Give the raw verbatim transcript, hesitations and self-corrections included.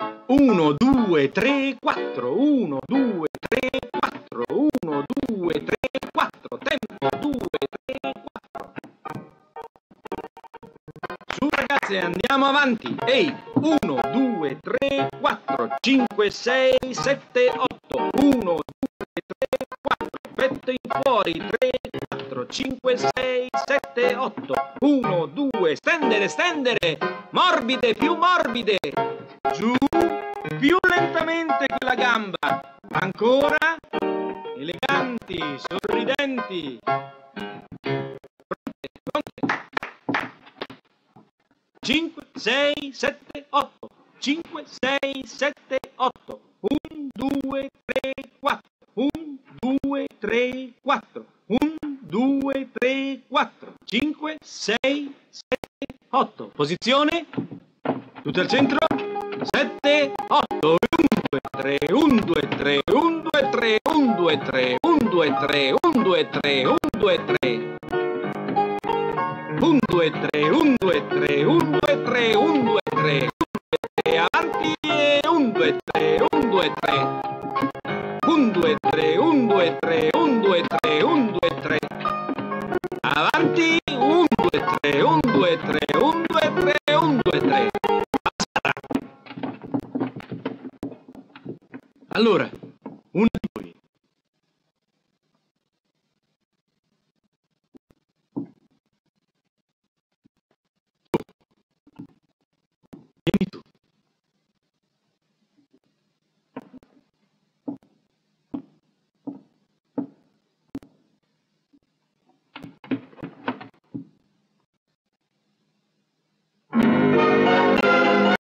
uno, due, tre, quattro, uno, due, tre, quattro, uno, due, tre, quattro, tempo, due, tre, quattro. Su ragazze, andiamo avanti. Ehi, uno, due, tre, quattro, cinque, sei, sette, otto, uno, due, tre, quattro, petto in fuori, tre, quattro, cinque, sei, sette, otto, uno, due, stendere, stendere, morbide, più morbide, giù, più lentamente quella gamba, ancora, eleganti, sorridenti, pronte, pronte, cinque, sei, sette, otto, cinque, sei, sette, otto, uno, due, tre, quattro, uno, due, tre, quattro, uno, due, tre, quattro, cinque, sei, sette, otto, posizione, tutto al centro, sette, otto, uno, due, tre, uno, due, tre, uno, due, tre, uno, due, tre, uno, due, tre, uno, due, tre, uno, due, tre, uno, due, tre, uno, due, tre, uno, due, tre, uno, due, tre, avanti, uno, due, tre, uno, due, tre, uno, due, tre, uno, due, tre, uno, due, tre, uno, due, tre, avanti, uno, due, tre, uno, due, tre, uno, due, tre, uno, due, tre. Allora,